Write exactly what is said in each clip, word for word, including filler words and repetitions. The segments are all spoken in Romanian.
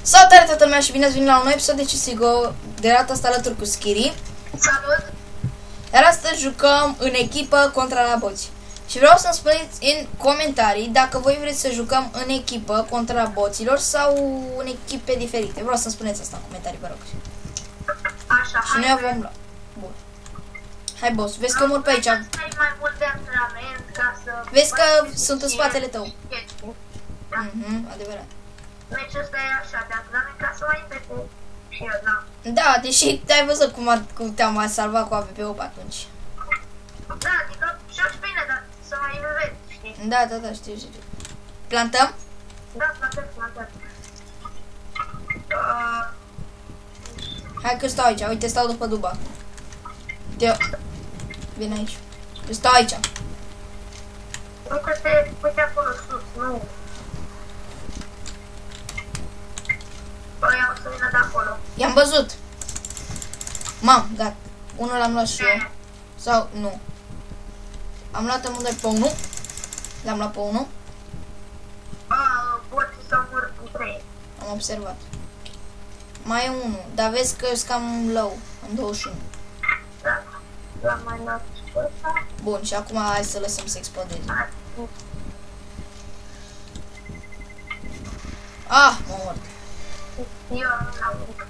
Salutare toată lumea și bine ați venit la un nou episod de C S G O, de data asta alături cu Skiri. Salut! Iar astăzi jucăm în echipă contra la boți. Și vreau să-mi spuneți în comentarii dacă voi vreți să jucăm în echipă contra boților sau în echipe diferite. Vreau să-mi spuneți asta în comentarii, vă rog. Așa, și noi vom lua. Bun. Hai boss, vezi că mor pe aici. Mai mult de antrenament ca să... Vezi că sunt în spatele tău. Mhm, adevărat. Meciul ăsta e așa de antrenament ca să mai intre cu... și eu, da. Da, deși te-ai văzut cum, cum te-am mai salvat cu A V P-ul pe atunci. Da, adică joci bine, dar să mai înveți, știi? Da, da, da, știu, știu. Plantăm? Da, plantăm, plantăm. Uh, Hai că stau aici, uite, stau după duba. Te... Vine aici. Eu stau aici. nu că te uite acolo sus, nu. Ăia o să vină de acolo. I-am văzut. Mam, gata. Unul l-am luat și eu. Sau, nu. Am luat amândoi pe unul. L-am luat pe unul. Ah, boții s-au murit cu trei. Am observat. Mai e unul, dar vezi că sunt cam low, în douăzeci și unu. Da, l-am mai luat și pe ăsta. Bun, și acum hai să lăsăm să explodeze. Ah, mă mort. Eu nu l-am luat.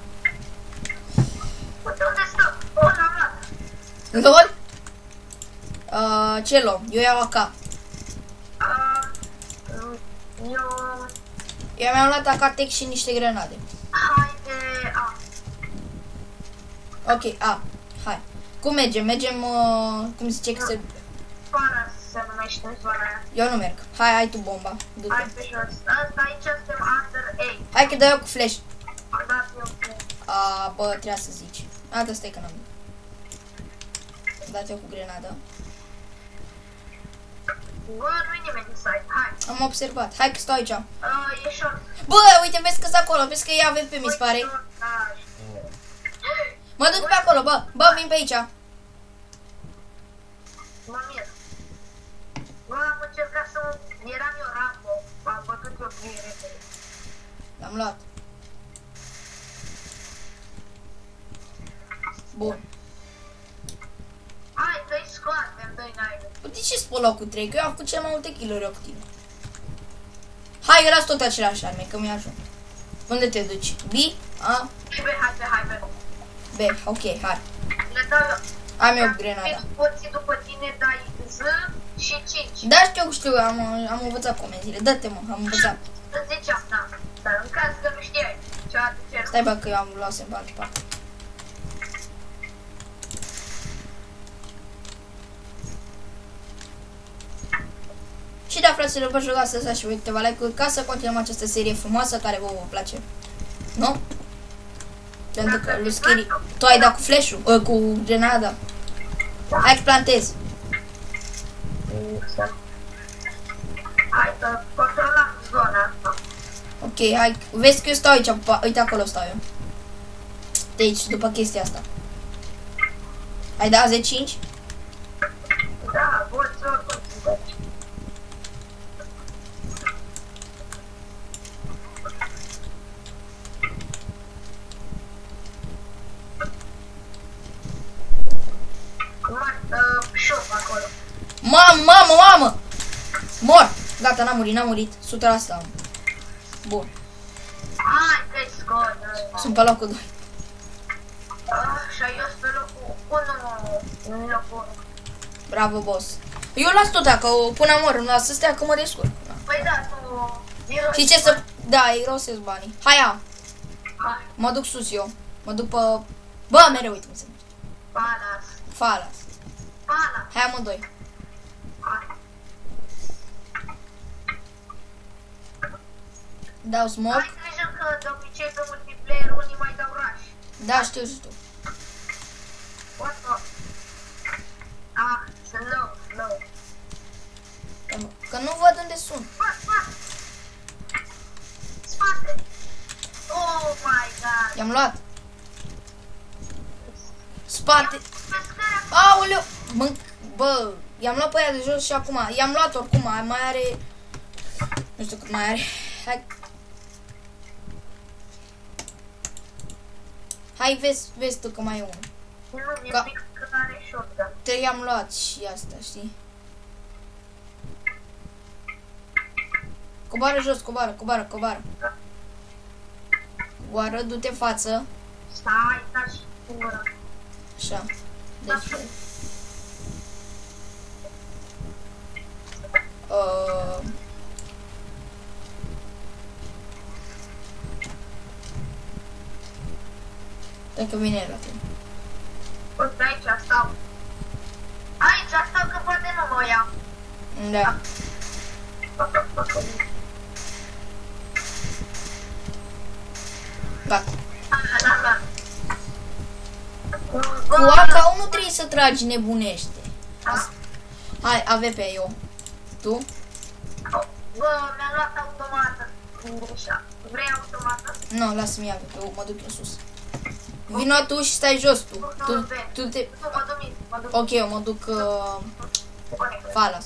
Uite unde stă? O, l-am luat. LOL? Uh, ce luăm? Eu iau A K. Uh, eu... Eu mi-am luat A K Tech și niște grenade. Hai de A. Ok, A. Hai. Cum mergem? Mergem, uh, cum zice că se... Para se numește zona aia. Eu nu merg. Hai, ai tu bomba. Du-te. Hai pe jos. Asta aici suntem under A. Hai că dau eu cu flash. Am dat eu cu... A, bă, trebuia să zici. A, da, stai că n-am. Am dat eu cu grenada. Bă, nu-i nimeni din site. Hai. Am observat. Hai că stau aici. Uh, e short. Bă, uite, vezi că sunt acolo. Vezi că e A V P, mi se pare. Da, Mă duc pe acolo, bă. Bă, vin pe aici. mă mir. Bă, am încercat să mă... Eram eu Rambo. Am bătut eu bine repede. L-am luat. Bun. Hai, dă-i scoatem, dă-i naibă. De ce spun locul trei? Că eu am făcut cel mai multe kill-uri eu cu tine. Hai, eu las tot aceleași arme, că mi-ajung. Unde te duci? B? A? Și be, hai, be, hai, be. B, ok, hai. Le dau eu. Am eu grenada. Poți după tine dai Z și cinci. Da, știu, știu, am, am învățat comenzile. Dă-te, mă, am învățat. Îți ziceam, da. Dar în caz că nu știai ce a cer. Stai, bă, că eu am luat în altă parte. Și da, fraților, vă rog să dați și voi câteva like-uri ca să continuăm această serie frumoasă care vă va place. Nu? Pentru că lui Skiri, tu ai dat cu flash-ul, uh, cu grenada. Hai că plantezi. Hai să controlăm zona asta. Ok, hai, vezi că eu stau aici, uite acolo stau eu. De aici, după chestia asta. Ai dat Z cinci? Da, voți oricum sunt aici. Acolo. Mamă, mamă, mamă! Mor! Gata, n-am murit, n-am murit. o sută la sută am. Bun. Hai că-i scot. Sunt pe locul doi. Și eu sunt pe locul unu. În locul unu. Bravo, boss. Eu las tot dacă până mor, îmi las să stea că mă descurc. Păi da, tu... Și ce să... Da, irosesc banii. Hai, ia. Hai. Mă duc sus eu. Mă duc pe... Bă, mereu uite cum se numește. Palas. Falas. Palas. Hai amândoi. Hai. Dau smoke. Ai grijă că de obicei pe multiplayer unii mai dau rush. Da, știu, știu. What the... Ah, sunt low, low. Că nu văd unde sunt. Spate, spate. Spate. Oh my god. I-am luat. Spate. Aoleu. Mânc. Bă, i-am luat pe aia de jos și acum. I-am luat oricum. Mai are... Nu știu cât mai are. Hai. Hai, vezi, vezi tu că mai e unul. Nu, mi-e Ca- frică că are shotgun. Te-am luat și asta, știi? Coboară jos, coboară, coboară, coboară. Coboară, du-te în față. Stai, stai și cumpără. Așa. Deci... Uh... Dacă vine la tine. Uite, aici stau. Aici stau că poate nu mă ia. Da. Gata. Da, da. Cu A K nu trebuie să tragi, nebunește. Hai, A V P eu. Tu? Bă, mi-am luat automată. Greșeală. Vrei automată? Nu, lasă-mi A V P, mă duc eu sus. Vino tu și stai jos tu. Tu, tu te... Nu, mă duc, mă duc. Ok, eu mă duc uh, falas.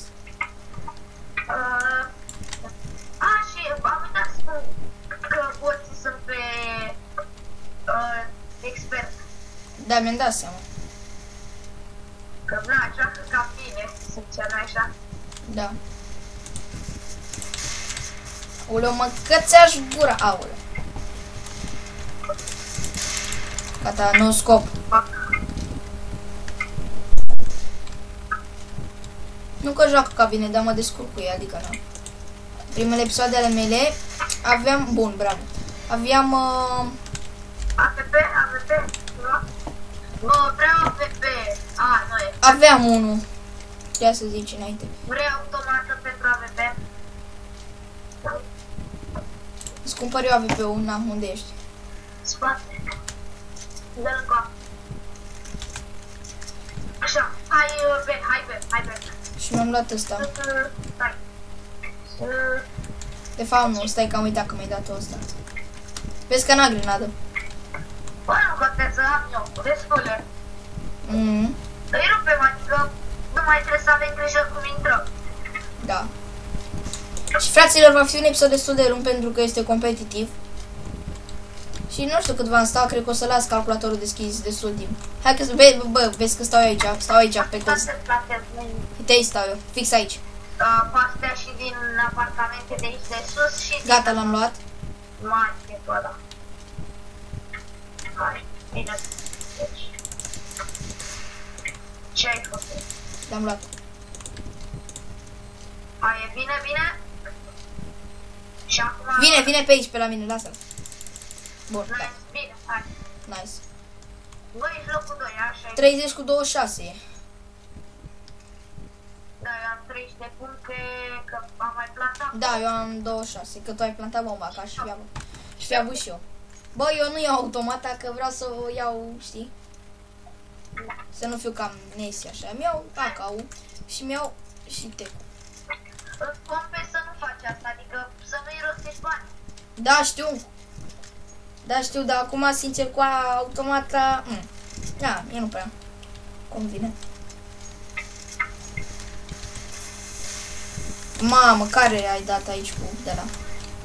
Uh, a, și am uitat să spun că boții sunt pe uh, expert. Da, mi-am dat seama. Că na, joacă ca bine, să zicem așa. Da. Aoleu, mă cățeaș gura. Aoleu. Gata, nu scop. Nu că joacă ca bine, dar mă descurc cu ea, adică nu. Primele episoade ale mele aveam... Bun, bravo. Aveam... Uh... A V P, A V P, nu? Bă, vreau A V P. A, nu e. Aveam unul. Ia să zici înainte. Vrei automată pentru A V P? Îți cumpăr eu A V P-ul, na, unde ești? Spate. De lângă. Așa, hai B, hai B, hai B. Și mi-am luat ăsta. Stai. De fapt nu, stai că am uitat că mi-ai dat ăsta. Vezi că n-a grenadă. Bă, nu contează, am eu, destule. Mhm. Îi rupem, adică nu mai trebuie să avem grijă cum intrăm. Da. Și fraților, va fi un episod destul de lung pentru că este competitiv. Și nu știu cât v-am stat, cred că o să las calculatorul deschis destul timp. Hai că, bă, bă, vezi că stau eu aici, stau aici pe căs. Uite aici stau eu, fix aici. Pastea și din apartamente de aici de sus și... Gata, l-am luat. Mai e pe ăla. Hai, bine. Deci. Ce ai făcut? L-am luat. Hai, e bine, bine? Și acum... Vine, vine pe aici, pe la mine, lasă-l. Bun, Nice, da, bine, hai. nice. Băi, ești locul doi, așa e. treizeci cu douăzeci și șase. Da, eu am treizeci de puncte, că am mai plantat. Da, eu am douăzeci și șase, că tu ai plantat bomba, ca și fi avut. Și fi avut și eu. Bă, eu nu iau automata, că vreau să o iau, știi? Să nu fiu cam nesi așa. Mi iau A K-ul și mi iau și tecul. Îți compensă să nu faci asta, adică să nu irosești bani. Da, știu. Da, știu, dar acum, sincer, cu automata... Mm. Da, mie nu prea convine. Mamă, care ai dat aici cu de la?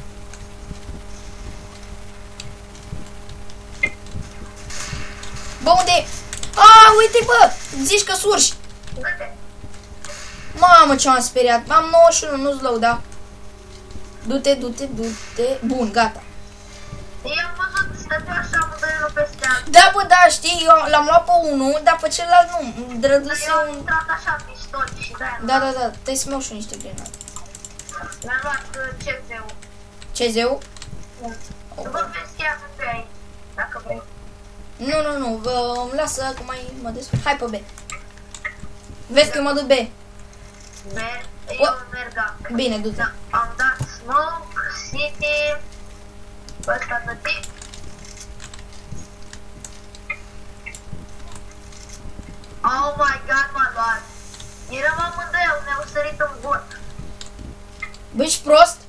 Bă, unde e? A, uite, bă! Zici că surși! Du-te. Mamă, ce m-am speriat. Am nouăzeci și unu, nu-ți lău, da? Du-te, du-te, du-te. Bun, gata. Eu am văzut, stătea așa amândoi unul peste altul. Da, bă, da, știi, eu l-am luat pe unul, dar pe celălalt nu. Drăduse Eu am un... intrat așa în pistol și de-aia. Da, da, da, trebuie să-mi iau și eu niște grenade. Mi-am luat C Z-ul. Ce zeu? Vă vezi chiar pe aici, dacă vrei. Nu, nu, nu, vă îmi lasă că mai mă descurc. Hai pe B. Vezi că eu mă duc B. Merg, eu merg A. Bine, du-te. Da, am dat smoke, city, ăsta tătic. Oh my god, m-a luat. Eram amândoi, ne-au sărit în bot. Bă, ești prost?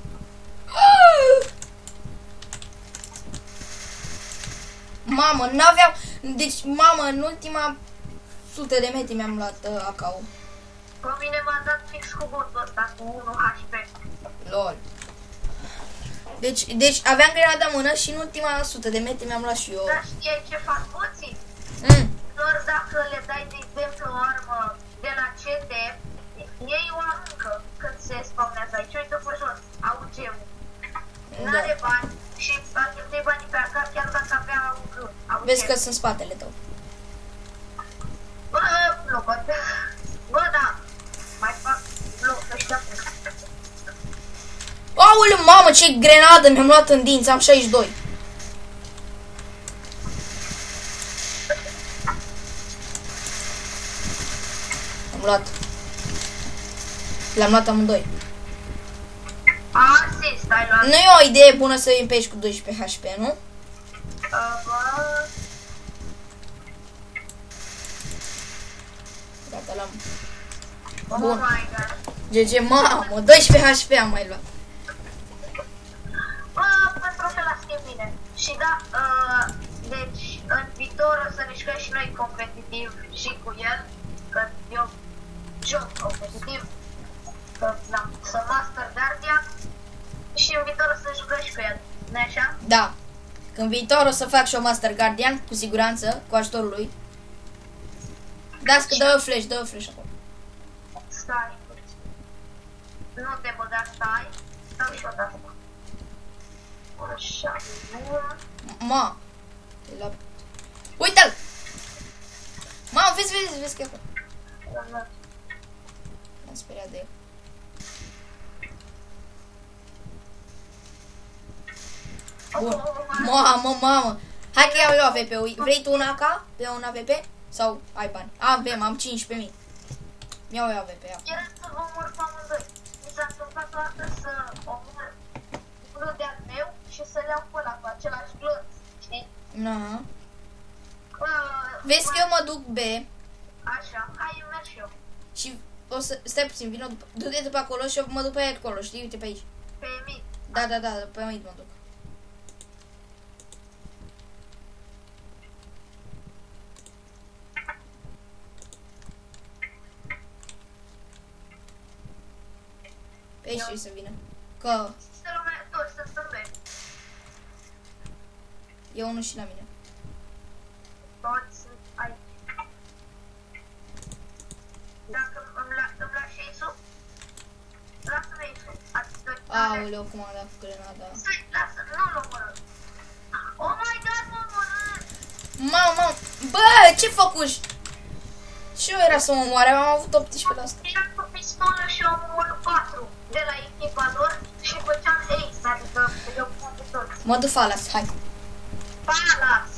Mamă, n-aveam... Deci, mamă, în ultima sută de metri mi-am luat uh, A K-ul. Pe mine m-a dat fix cu botul ăsta, cu unu H P. Lol. Deci, deci aveam grenada în mână și în ultima sută de metri mi-am luat și eu. Dar știi ce fac boții? Mm. Doar dacă le dai, de exemplu, o armă de la C D, ei o aruncă când se spawnează aici. Uite pe jos, au gemul. N-are bani și ar cheltui banii pe acasă chiar dacă avea un gând. Vezi că sunt spatele tău. Bă, nu contează. Bă, da. Mai fac loc ăștia. Aoleu, mamă, ce grenadă mi-am luat în dinți, am șaizeci și doi. Am luat. Le-am luat amândoi. Asist, ai luat. Nu e o idee bună să îi împești cu doisprezece H P, nu? Uh, bă. Gata, l-am. Oh Bun. my god. G G, mamă, doisprezece H P am mai luat. Bă, pentru că la schimb bine. Și da, uh, deci în viitor o să ne jucăm și noi competitiv și cu el. Că eu joc competitiv. Că, da, sunt Master Guardian. Și în viitor o să jucăm și cu el. Nu-i așa? Da. În viitor o să fac și o Master Guardian, cu siguranță, cu ajutorul lui. Dați că dă-o flash, dă-o flash acolo. Stai. Nu te băga, stai. Stau și o dată. Așa, bun. Ma. La... Uite-l! Mamă, vezi, vezi, vezi că e acolo. M-am speriat de el. Bun. Mamă, mamă. Hai că iau eu A V P-ul. Vrei tu un A K? Pe un A V P? Sau ai bani? Avem, am cincisprezece mii. Mi-au eu A V P, ia. Era să vă omor pe amândoi. Mi s-a întâmplat o dată să omor unul de-al meu și să-l iau pe ăla cu același glonț, știi? Na. Bă, Vezi că eu mă duc B așa, hai, eu merg și eu. și o să... Stai puțin, vină după... Du-te după acolo și eu mă duc pe aia acolo, știi? Uite pe aici. Pe mine. Da, da, da, pe mid mă duc. Pe aici trebuie să vină. Că Să lumea, toți să stâmbe. e unul și la mine. Toți sunt aici. Dacă îmi la- îmi lași Isu, lasă-mă Isu. Atât. Aoleu, cum am dat cu grenada. Stai, lasă, nu-l omoră. Oh my god, mă omorât! Mamă, mamă, bă, ce făcuși? Și eu era să mă omoare, am avut optsprezece la asta. Eram cu pistolul și am omorât patru de la echipa lor și făceam ace, adică eu pun pe toți. Mă duc falas, hai. Falas!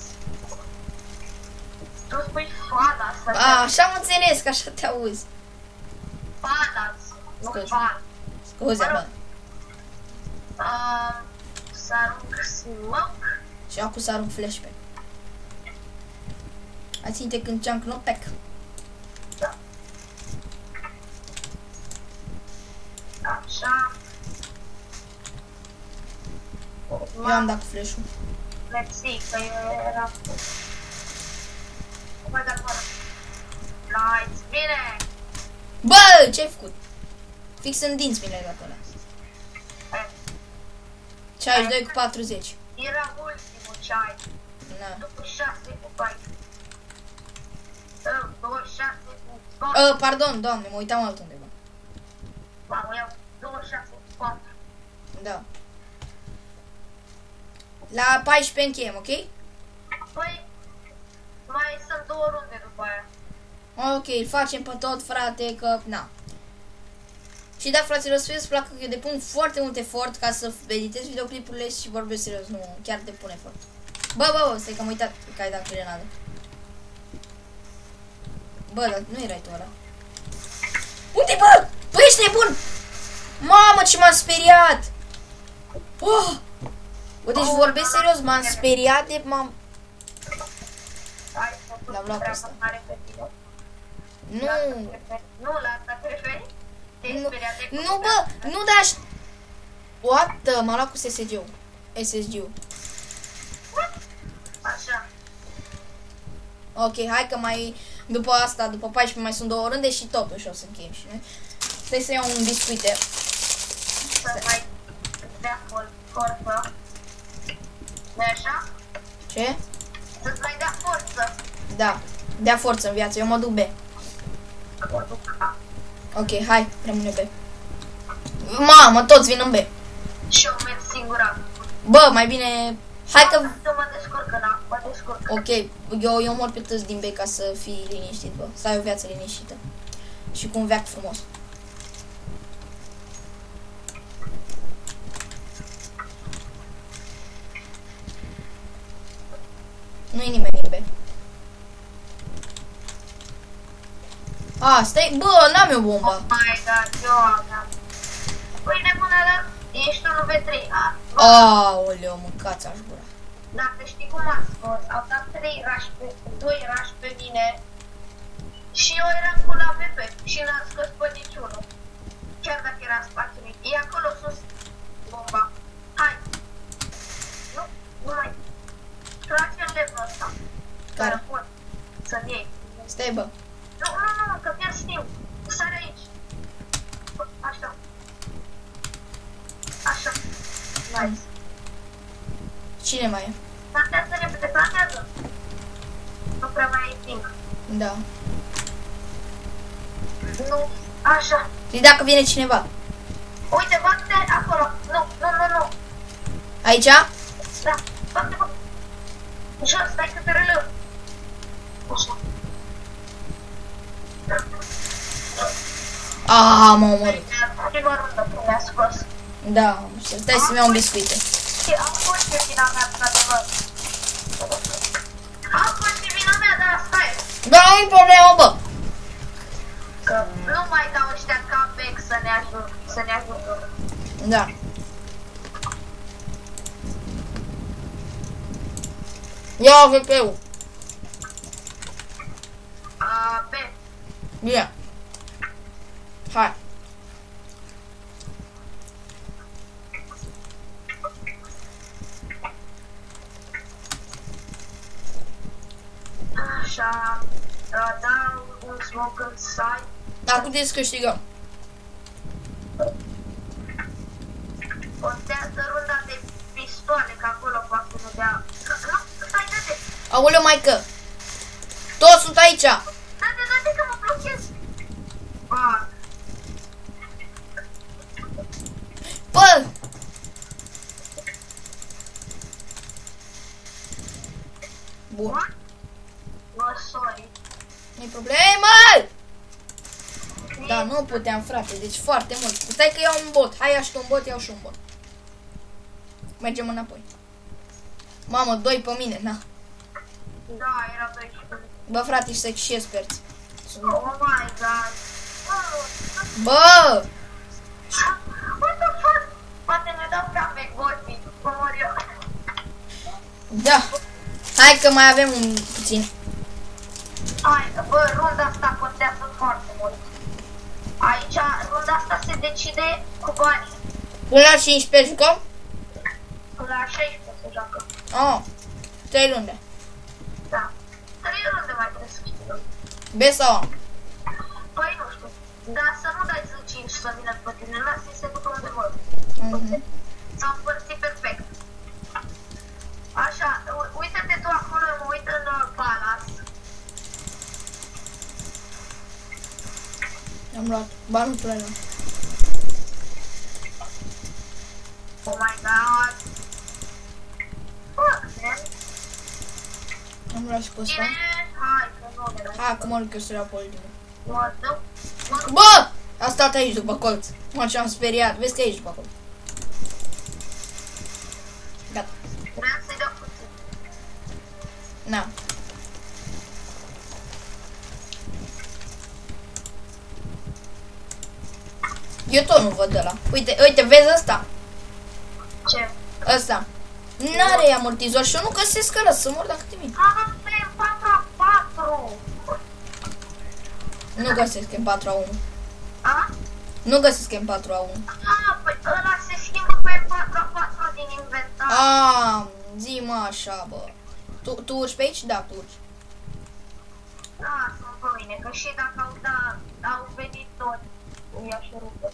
Tu spui falas, A, așa am înțeles, că așa te auzi. falas, nu Scuze. fal. Scuze, bă. Uh, să arunc smoke. Și acum să arunc flashback. Ați ținte când ceam knopec. Da. Așa. Eu am dat cu flash-ul. Let's see, că eu eram cu... Oh my god, mă. Nice, bine! Bă, ce-ai făcut? Fix în dinți mi le-ai dat ăla. Eh, șaizeci și doi cu patruzeci. Era ultimul ceai. Na. După șase cu paisprezece. douăzeci și șase cu Uh, pardon, doamne, mă uitam altundeva. Mamă, iau douăzeci și șase cu patru. Da. La paisprezece încheiem, ok? Păi, mai sunt două runde după aia. Ok, îl facem pe tot, frate, că... Na. Și da, fraților, să vă placă că eu depun foarte mult efort ca să editez videoclipurile și vorbesc serios, nu, chiar depun efort. Bă, bă, bă, stai că am uitat că ai dat grenadă. Bă, dar nu erai tu ăla. Unde, bă? Bă, ești nebun! Mamă, ce m-am speriat! Oh! Bă, deci vorbesc serios, m-am speriat de m-am... Ai făcut L-am luat pe treaba ăsta. mare pe tine. Nu! La asta preferi? Nu, la asta preferi? Te-ai Nu, speriat de nu, bă, nu dași... What the? M-a luat cu S S G-ul. S S G-ul. Așa. Ok, hai că mai... După asta, după paisprezece mai sunt două rânde și totuși o să încheiem și noi. Stai să iau un biscuite. Să mai dea col, corpă. Ce? Să-ți mai dea forță. Da. Dea forță în viață. Eu mă duc B. Mă duc A. Ok, hai. Rămâne B. Mamă, toți vin în B. Și eu merg singura. Bă, mai bine... Hai că... Să mă descurc în A. Mă descurc. Ok, eu, eu mor pe toți din B ca să fii liniștit, bă. Să ai o viață liniștită. Și cu un veac frumos. Nu-i nimeni în B. A, stai, bă, n-am eu bomba. Oh my god, eu aveam. Păi nebună, dar ești unu pe trei. A, bă, Aoleu, mâncați-aș gura. dacă știi cum am scos, au dat trei rași pe, doi rași pe mine și eu eram cu la V P și n-am scos pe niciunul. Chiar dacă era în spațiu mic. E acolo sus bomba. Hai. Nu, nu mai. Trage în levelul ăsta. Care pot să-mi iei. Stai, bă. Nu, nu, nu, că pierd timp. Sari aici. Așa. Așa. Nice. Cine mai e? Plantează repede, plantează. Nu prea mai ai timp. Da. Nu, așa. Și dacă vine cineva? Uite, bate acolo. Nu, nu, nu, nu. Aici? Da, bate, bate. Jos, stai că te relău. Așa. Ah, m-a omorât. Prima rundă când mi-a scos. Da, stai să-mi iau un biscuite. Și am fost eu vina mea, într-adevăr. Am fost și vina mea, dar stai. Da, nu-i problemă, bă. Că nu mai dau ăștia comeback să ne ajut, să ne ajută. Da. Ia V P-ul. A, B. Bine. Hai. Așa. Uh, dau un smoke în side. Acum trebuie să câștigăm. Contează runda de pistoale, că acolo poate nu dea. Nu, stai, dă-te. Aoleu, maică. Toți sunt aici. Dă-te, dă-te că mă blochez. Ah, Bă. Bun. no, sorry. Nu-i problemă. Da, nu puteam, frate. Deci foarte mult. Stai că iau un bot. Hai, ia și tu un bot, iau și un bot. Mergem înapoi. Mamă, doi pe mine, na. Da, era pe aici. Bă, frate, și și experți. Oh my god. Oh, Bă! what the fuck? Poate ne dau comeback, Gorfi. Mă mor eu. Da. Hai că mai avem un puțin. Hai, bă, runda asta contează foarte mult. Aici, runda asta se decide cu bani. Până la cincisprezece jucăm? Până la șaisprezece se joacă. Oh. Trei runde. Da. Trei runde mai trebuie să câștigăm. B sau A? Păi nu știu. Dar să nu dai cinci să vină pe tine. Lasă-i să ducă unde vor. Mhm. S-au împărțit perfect. Așa, u- uite-te tu acolo, mă uit în uh, Palace. Am luat. Ba nu prea. Oh my god. Fuck, man. Am luat și pe ăsta. Cine? Hai, că nu ne Hai, acum îl că la politic. mă duc. Mă duc. Bă! A stat aici după colț. Mă, ce-am speriat. Vezi că e aici după colț. Gata. Vreau să-i dau puțin. Na. Eu tot nu văd ăla. Uite, uite, vezi ăsta? Ce? Ăsta. N-are amortizor și eu nu găsesc ăla să mor dacă te mint. Ah, pe patru la patru. Nu găsesc M patru A unu. A? Nu găsesc M patru A unu. Ah, păi ăla se schimbă pe patru la patru din inventar. Ah, zi-mă așa, bă. Tu, tu urci pe aici? Da, tu urci. Lasă-mă pe mine, că și dacă au, da, au venit toți, i-aș rupe.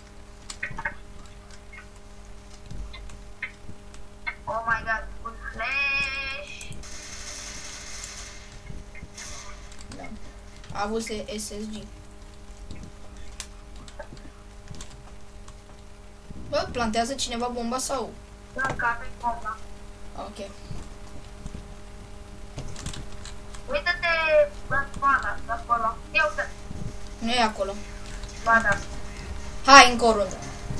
Oh my god, un flash. A avut S S G. Bă, plantează cineva bomba sau? Nu, că avem bomba. Ok. Uită-te în pana, de acolo. Ia uite. Nu e acolo. Ba da. Hai, încă o rundă.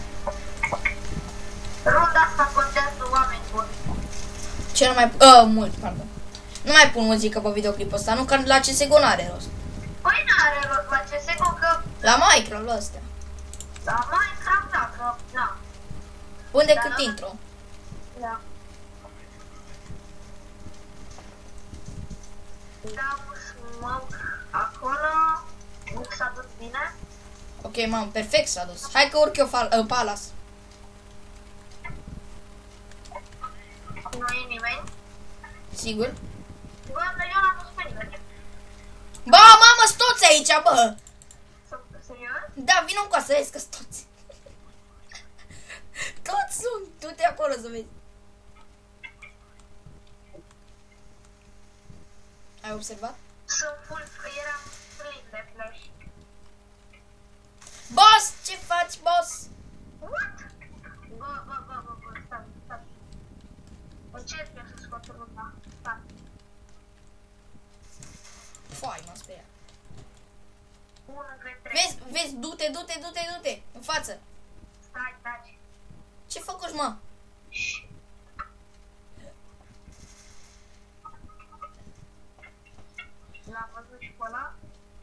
Runda asta contează oameni buni. Ce nu mai... Uh, mult, pardon. Nu mai pun muzică pe videoclipul ăsta, nu, că la C S G O n-are rost. Păi n-are rost la C S G O că... La Minecraft, la astea. La Minecraft, da, că... Na. Bun decât intro. Da. Da, mă, acolo... Nu s-a dus bine. Ok, mam, perfect s-a dus. Hai că urc eu fal uh, Palace. Nu e nimeni. Sigur? Bă, dar eu n-am dus pe nimeni. Ba, mamă, sunt toți aici, bă! Sunt serios? Da, vină încoa să vezi că sunt toți. Toți sunt. Du-te acolo să vezi. Ai observat? Sunt full, eram plin de flash. Boss, ce faci, boss? What? Bă, bă, bă, bă, bă, stai, stai. Încerc eu să scot runda. Stai. Foai, m-am speriat. unu, doi, trei. Vezi, vezi, du-te, du-te, du-te, du-te, în față. Stai, taci. Ce făcuși, mă? L-am văzut și pe ăla.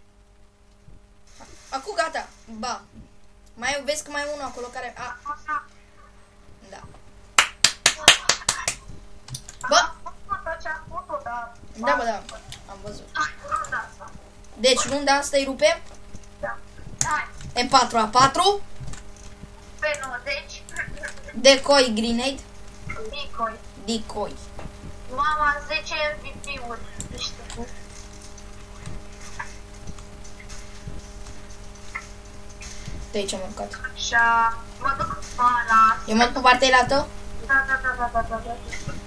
Acum gata. Ba. Mai vezi că mai e unul acolo care... A, Așa. da. Bă! Am făcut tot ce am făcut, dar... Da, bă, da. Am văzut. Hai, runda asta. Deci, runda asta îi rupem. Da. Hai. M patru A patru. Pe nouăzeci. Decoy grenade. Decoy. Decoy. Mama, zece M V P-uri. Știi. De aici am mâncat. Așa. Mă duc pe ăla. Eu mă duc pe partea elaltă. Da, da, da, da, da, da, da.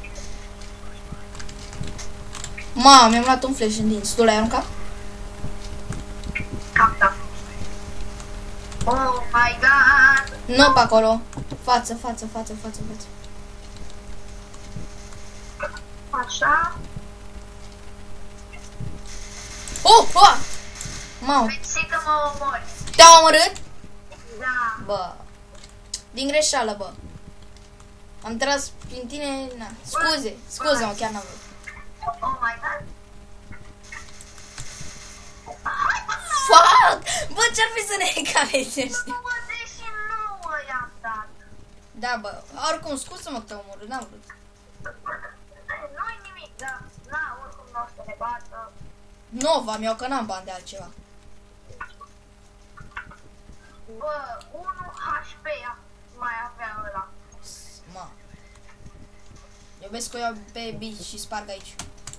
Ma, mi-am luat un flash în dinți. Tu l-ai aruncat? Cap, da. Oh my god. Nu pe acolo. Față, față, față, față, față. Așa. Oh, oh! Mau, Mersi că mă omori. te-am omorât? Da. Bă. Din greșeală, bă. Am tras prin tine, na. Scuze, scuze-mă, chiar n-am vrut. Oh my god. Fuck! Bă, ce-ar fi să ne egalezi? nouăzeci și nouă i-am dat. Da, bă, oricum, scuză-mă că te-am omorât, n-am vrut. Nu-i nimic, da. Na, oricum nu o să ne bată. Nova, mi-au că n-am bani de altceva. Bă, unu H P mai avea ăla. Ma. Eu vezi că eu iau pe bici și sparg aici.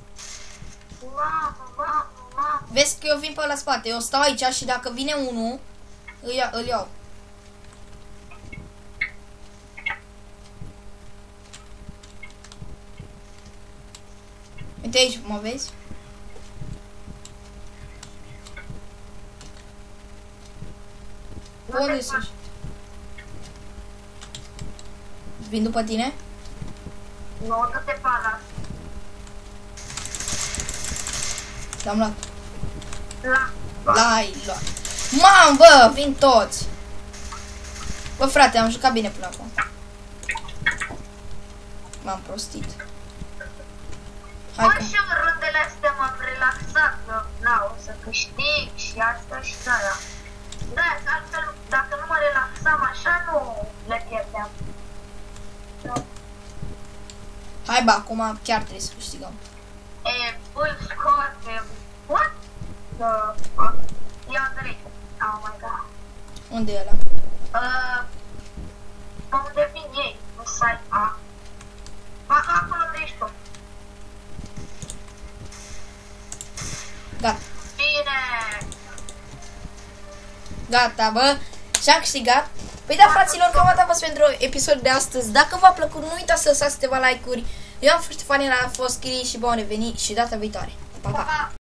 Mamă, mamă, mamă. Vezi că eu vin pe la spate, eu stau aici și dacă vine unul, îl, ia, îl iau. Uite aici, mă vezi? Unde sunt? Vin după tine? Nu, dă-te pe ăla. L-am luat. La. L-ai luat. Mam, bă, vin toți. Bă, frate, am jucat bine până acum. M-am prostit. Hai Bă, că... și în rundele astea m-am relaxat, că, na, o să câștig și asta și aia. Da, că altfel, dacă nu mă relaxam așa, nu le pierdeam. Hai, bă, acum chiar trebuie să câștigăm. E, full score pe... What? The... Ia trei. Oh my god. Unde e ăla? Uh, pe unde vin ei, în site A. A, acolo unde ești tu. Gata. Bine. Gata, bă. Și-am câștigat. Păi da, fraților, cam atât a fost pentru episodul de astăzi. Dacă v-a plăcut, nu uitați să lăsați câteva like-uri. Eu am fost Ștefania, a fost Chiri și bun revenit și data viitoare. Pa, pa! Pa.